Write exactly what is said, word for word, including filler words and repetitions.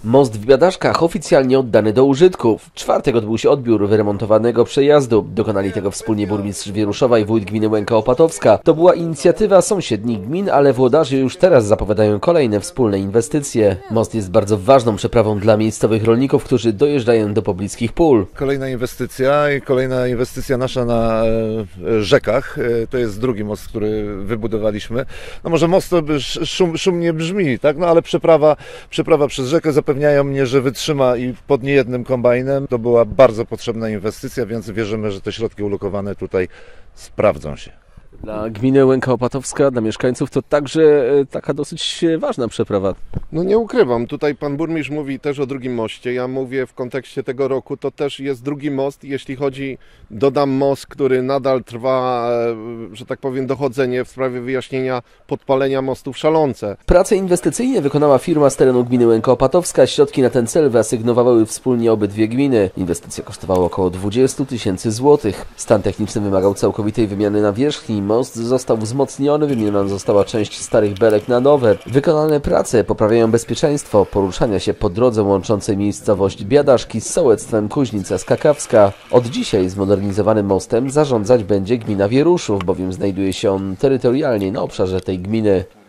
Most w Biadaszkach oficjalnie oddany do użytku. W czwartek odbył się odbiór wyremontowanego przejazdu. Dokonali tego wspólnie burmistrz Wieruszowa i wójt gminy Łęka Opatowska. To była inicjatywa sąsiednich gmin, ale włodarze już teraz zapowiadają kolejne wspólne inwestycje. Most jest bardzo ważną przeprawą dla miejscowych rolników, którzy dojeżdżają do pobliskich pól. Kolejna inwestycja i kolejna inwestycja nasza na rzekach. To jest drugi most, który wybudowaliśmy. No może most to szum, szumnie brzmi, tak? No ale przeprawa, przeprawa przez rzekę zapewniają mnie, że wytrzyma i pod niejednym kombajnem. To była bardzo potrzebna inwestycja, więc wierzymy, że te środki ulokowane tutaj sprawdzą się. Dla gminy Łęka Opatowska, dla mieszkańców to także taka dosyć ważna przeprawa. No nie ukrywam, tutaj pan burmistrz mówi też o drugim moście. Ja mówię w kontekście tego roku, to też jest drugi most. Jeśli chodzi, dodam most, który nadal trwa, że tak powiem, dochodzenie w sprawie wyjaśnienia podpalenia mostu w Szalonce. Prace inwestycyjne wykonała firma z terenu gminy Łęka Opatowska. Środki na ten cel wyasygnowały wspólnie obydwie gminy. Inwestycja kosztowała około dwadzieścia tysięcy złotych. Stan techniczny wymagał całkowitej wymiany nawierzchni. Most został wzmocniony, wymieniona została część starych belek na nowe. Wykonane prace poprawiają bezpieczeństwo poruszania się po drodze łączącej miejscowość Biadaszki z sołectwem Kuźnica-Skakawska. Od dzisiaj zmodernizowanym mostem zarządzać będzie gmina Wieruszów, bowiem znajduje się on terytorialnie na obszarze tej gminy.